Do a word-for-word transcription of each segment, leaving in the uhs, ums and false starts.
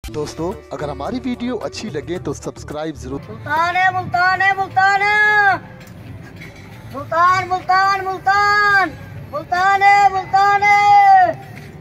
दोस्तों अगर हमारी वीडियो अच्छी लगे तो सब्सक्राइब जरूर। मुल्तान है मुल्तान है मुल्तान है मुल्तान मुल्तान मुल्तान मुल्तान है मुल्तान है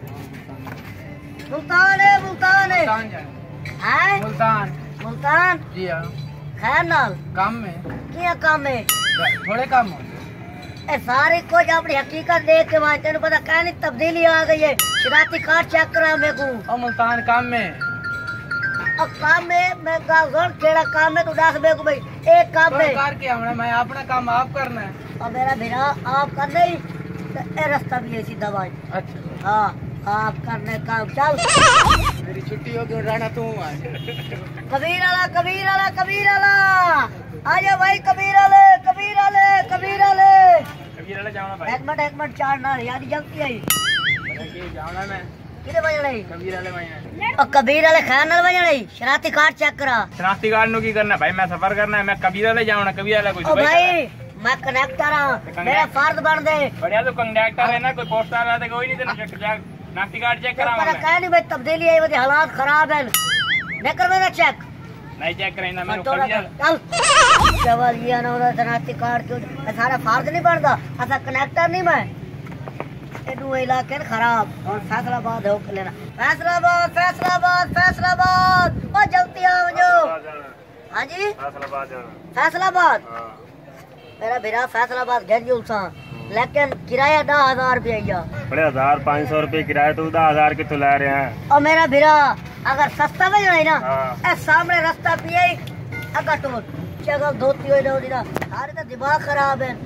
मुल्तान है मुल्तान है हैं मुल्तान मुल्तान जी हाँ। खैर नाल काम में क्या काम है थोड़े काम हो ए सारी कुछ अपनी हकीकत देख के वहाँ तेन पता कहनी तब्दीली आ गई है। शरारती कार्ड चेक करा मेरे को और मुल्तान काम में अब काम में मैं गाँव केड़ा काम है तू दस मेरे को भाई एक काम में कार के हमने मैं अपना काम आप करना है और मेरा भेड़ा आप कर नहीं तो ए रास्ता भी है सीधा भाई। अच्छा हाँ आप करने का चल मेरी छुट्टी हो गई राणा तू आए कबीर आला कबीर आला कबीर आला आजा भाई कबीर आले कबीर आले कबीर आले कबीर वाले जाना भाई एक मिनट एक मिनट चार ना याद जल्दी आई के जाना मैं किधर बजने कबीर वाले भाई और कबीर आले खान नाल बजने शरारती कार्ड चेक करा शनाख्ती कार्ड नु की करना भाई मैं सफर करना है मैं कबीर वाले जाऊँ कबीर वाला कुछ ओ भाई मैं कनेक्टर हूँ मेरा फर्ज बन दे बढ़िया तो कंडक्टर है ना कोई पोस्टर वाला तो कोई नहीं देना शनाख्ती कार्ड चेक करा पता कह नहीं भाई तब्दीली आई वजह हालात खराब है नहीं कर मेरा चेक नहीं चेक करें मैं चल चवल ये ना होता शनाख्ती कार्ड क्यों सारा फर्ज नहीं बनता ऐसा कनेक्टर नहीं मैं एडू इलाके खराब और फैसलाबाद हो लेना फैसलाबाद फैसलाबाद फैसलाबाद ओ जल्दी आओ जो हाँ जी फैसलाबाद मेरा बेरा फैसलाबाद घेर सा लेकिन किराया दस हजार रुपया बड़े हजार पाँच सौ रुपये किराया तो दस हजार के तो ला रहे हैं। और मेरा बेरा अगर सस्ता में जाए ना ए सामने रास्ता पिए अगर तो चगल धोती हुई ना ना सारे तो दिमाग खराब है।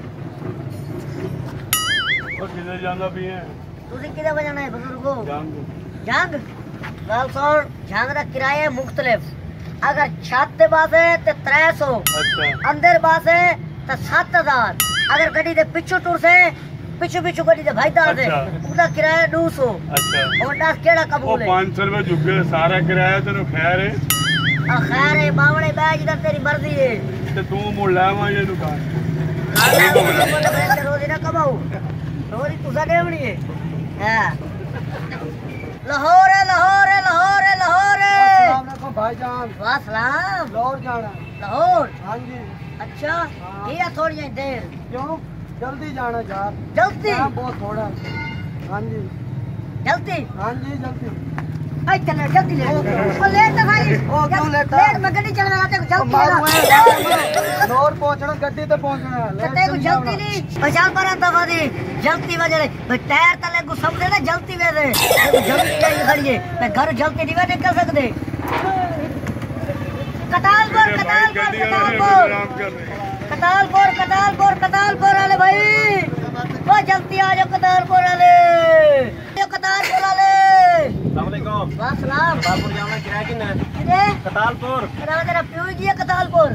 जाना भी है तुझे किधर बजाना है बुजुर्गो जंग गल सुन जंग का किराया मुख्तलिफ अगर छत के पास है तो त्रै सौ अंदर पास है तो सात हजार अगर गड्डी दे पिछू टुर से पिछू पिछू गड्डी दे भाई दाल दे उसका किराया दो सौ और दस केड़ा कबूल है पाँच सौ रुपए झुके सारा किराया तेरे खैर है और खैर है बावड़े बैज इधर तेरी मर्जी है तो तू मुड़ ला वहाँ ये दुकान रोजी ना कमाऊ रोजी तुझा देवनी है हाँ लाहौर है लाहौर है लाहौर है लाहौर है भाईजान वासलाम लाहौर जाना लाहौर हाँ जी अच्छा ये थोड़ी देर क्यों जल्दी जाना यार जल्दी बहुत थोड़ा हाँ जी जल्दी हाँ जी जल्दी आई चल जल्दी ले ओ लेट है भाई ओ क्यों लेट लेट मैं गड्डी चलवा रहा हूं जल्दी लाहौर पहुंचना गड्डी ते पहुंचना तेरे को जल्दी नहीं पहचान पर दफा दी जल्दी वजह भाई टायर तले को समझे ना जल्दी वे दे जल्दी चाहिए खड़ी है मैं घर जल्दी नहीं निकल सकते कतालपुर कतालपुर कतालपुर कतालपुर कतालपुर कतालपुर वाले भाई वो जल्दी आ जाओ कतालपुर वाले कतालपुर वाले वासलाम कतालपुर जाना किराया कितना है? किधर कतालपुर तेरा प्यो जी है कतालपुर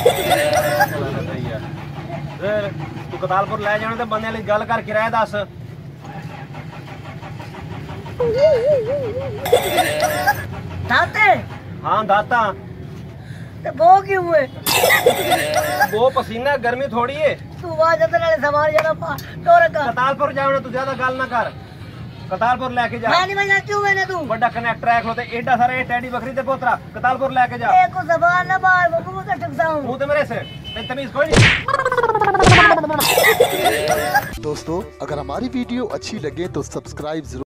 फिर तू कतालपुर ले जाने तो बंदे वाली गल कर किराया दस दाते हाँ दाता तो वो क्यों है वो पसीना गर्मी थोड़ी है तू वहाँ जल्दी वाले सामान जाना टोर का कतालपुर जाओ तू ज्यादा गल ना कर कतालपुर लेके जा मैं नहीं बजा क्यों मैंने तू बड़ा कनेक्टर है खलोते एडा सारा टैडी बकरी दे पोतरा कतालपुर लेके जा एक को जबान ना बाहर वो मुंह से टकसाऊं मुंह ते मेरे से तेरी तमीज कोई नहीं। दोस्तों अगर हमारी वीडियो अच्छी लगे तो सब्सक्राइब जरूर।